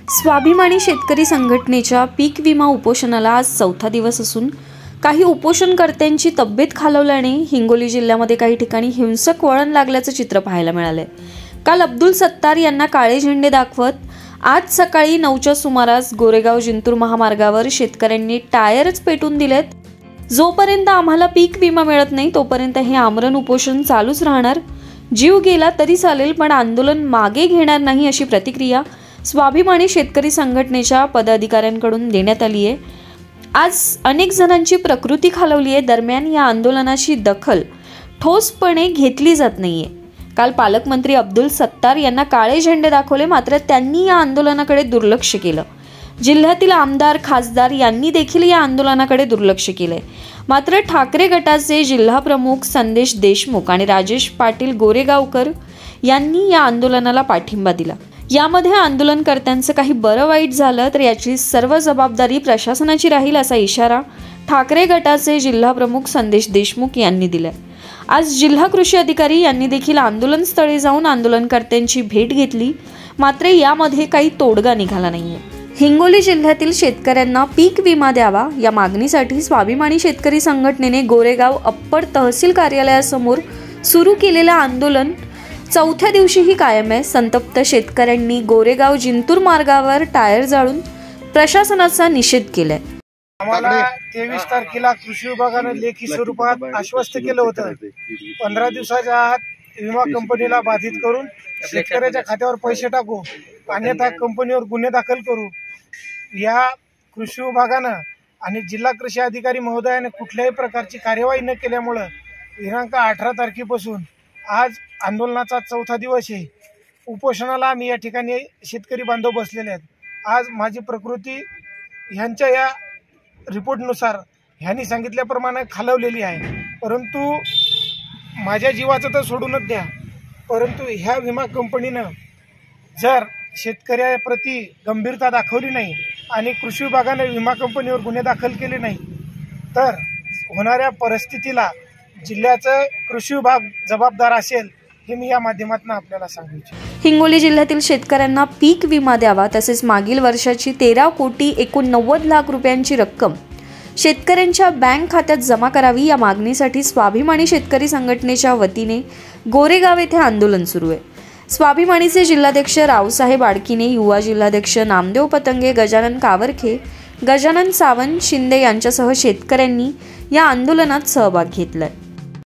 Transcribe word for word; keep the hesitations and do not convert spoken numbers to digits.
स्वाभिमानी शेतकरी संघटनेच्या पीक विमा उपोषणाला आज चौथा दिवस असून काही उपोषणकर्त्यांची तब्येत खालावल्याने हिंगोली जिल्ह्यामध्ये काही ठिकाणी हिंसक वळण लागल्याचं चित्र पाहायला मिळालंय। काल अब्दुल सत्तार यांना काळे झेंडे दाखवत आज सकाळी नऊच्या सुमारास गोरेगाव जिंतूर महामार्गावर शेतकऱ्यांनी टायरच पेटून दिलेत। जोपर्यंत आम्हाला पीक विमा मिळत नाही तोपर्यंत हे आमरण उपोषण चालूच राहणार, जीव गेला तरी चालेल पण आंदोलन मागे घेणार नाही अशी प्रतिक्रिया स्वाभिमानी शेतकरी संघटनेच्या पदाधिकाऱ्यांकडून देण्यात आली आहे। आज अनेक जणांची प्रकृती खालावली आहे, दरम्यान या आंदोलनाची दखल ठोसपणे घेतली जात नाहीये। काल पालकमंत्री अब्दुल सत्तार यांना काळे झेंडे दाखवले, मात्र त्यांनी या आंदोलनाकडे दुर्लक्ष केलं। जिल्ह्यातील आमदार खासदार यांनी देखील या आंदोलनाकडे दुर्लक्ष केलंय। मात्र ठाकरे गटाचे जिल्हा प्रमुख संदेश देशमुख आणि राजेश पाटील गोरेगावकर यांनी या आंदोलनाला पाठिंबा दिला। यामध्ये आंदोलनकर्त्यांचं काही बरं वाईट झालं तर याची सर्व जबाबदारी प्रशासनाची राहील असा इशारा ठाकरे गटाचे जिल्हा प्रमुख संदेश देशमुख यांनी दिलाय। आज जिल्हा कृषी अधिकारी यांनी देखील आंदोलनस्थळी जाऊन आंदोलनकर्त्यांची भेट घेतली, मात्र यामध्ये काही तोडगा निघाला नाहीये। हिंगोली जिल्ह्यातील शेतकऱ्यांना पीक विमा द्यावा या मागणीसाठी स्वाभिमानी शेतकरी संघटनेने गोरेगाव अप्पर तहसील कार्यालयासमोर सुरू केलेलं आंदोलन चौथ्या दिवशीही कायम आहे। संतप्त शेतकऱ्यांनी गोरेगाव जिंतूर मार्गावर टायर जाळून प्रशासनाचा निषेध केलाय। आम्हाला तेवीस तारखेला कृषी विभागाने लेखी स्वरूपात आश्वस्त केलं होतं, पंधरा दिवसाच्या आत विमा कंपनीला बाधित करून शेतकऱ्याच्या खात्यावर पैसे टाकू, अन्यथा कंपनीवर गुन्हे दाखल करू। या कृषी विभागानं आणि जिल्हा कृषी अधिकारी महोदयाने कुठल्याही प्रकारची कार्यवाही न केल्यामुळं दिनांक अठरा तारखेपासून आज आंदोलनाचा चौथा दिवस आहे। उपोषणाला आम्ही या ठिकाणी शेतकरी बांधव बसलेले आहेत। आज माझी प्रकृती ह्यांच्या या रिपोर्टनुसार ह्यांनी सांगितल्याप्रमाणे खालावलेली आहे, परंतु माझ्या जीवाचं तर सोडूनच द्या, परंतु ह्या विमा कंपनीनं जर शेतकऱ्याप्रती गंभीरता दाखवली नाही आणि कृषी विभागाने विमा कंपनीवर गुन्हे दाखल केले नाही तर होणाऱ्या परिस्थितीला जिल्ह्याचं कृषी विभाग जबाबदार असेल, हे मी या माध्यमातून आपल्याला सांगू इच्छितो। हिंगोली जिल्ह्यातील शेतकऱ्यांना पीक विमा द्यावा तसेच मागील वर्षाची तेरा कोटी एकोणनव्वद लाख रुपयांची रक्कम शेतकऱ्यांच्या बँक खात्यात जमा करावी या मागणीसाठी स्वाभिमानी शेतकरी संघटनेच्या वतीने गोरेगाव येथे आंदोलन सुरू आहे। स्वाभिमानीचे जिल्हाध्यक्ष रावसाहेब आडकीने, युवा जिल्हाध्यक्ष नामदेव पतंगे, गजानन कावरखे, गजानन सावंत शिंदे यांच्यासह शेतकऱ्यांनी या आंदोलनात सहभाग घेतलाय।